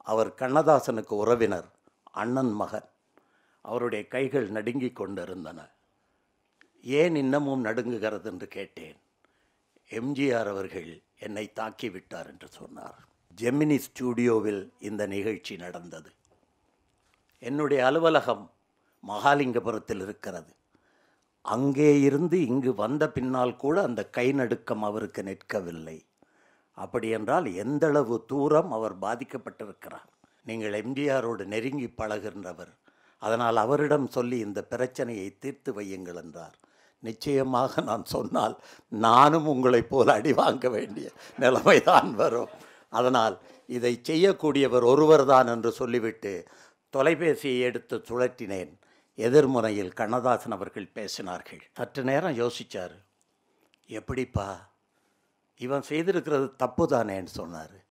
அவர் கண்ணதாசனுக்கு உறவினர், அண்ணன் மகன். அவருடைய கைகள் நடுங்கிக் கொண்டிருந்தன. ஏன் இன்னமும் நடுங்குகிறது என்று கேட்டேன். எம்ஜிஆர் அவர்கள் என்னை தாக்கிவிட்டார் என்று சொன்னார். ஜெமினி ஸ்டூடியோவில் இந்த நிகழ்ச்சி நடந்தது. என்னுடைய அலுவலகம் மகாலிங்கபுரத்தில் இருக்கிறது. அங்கே இருந்து இங்கு வந்த பின்னால் கூட அந்த கை நடுக்கம் அவருக்கு நிற்கவில்லை. அப்படியென்றால் எந்தளவு தூரம் அவர் பாதிக்கப்பட்டிருக்கிறார். நீங்கள் எம்ஜிஆரோடு நெருங்கி பழகின்றவர், அதனால் அவரிடம் சொல்லி இந்த பிரச்சனையை தீர்த்து வையுங்கள் என்றார். நிச்சயமாக நான் சொன்னால் நானும் உங்களைப் போல் அடி வாங்க வேண்டிய நிலைமைதான் வரும். அதனால் இதை செய்யக்கூடியவர் ஒருவர்தான் என்று சொல்லிவிட்டு தொலைபேசியை எடுத்து சுழற்றினேன். எதிர்முனையில் கண்ணதாசன் அவர்கள் பேசினார்கள். சற்று நேரம் யோசித்தார். எப்படிப்பா, இவன் செய்திருக்கிறது தப்பு தானேன்னு சொன்னார்.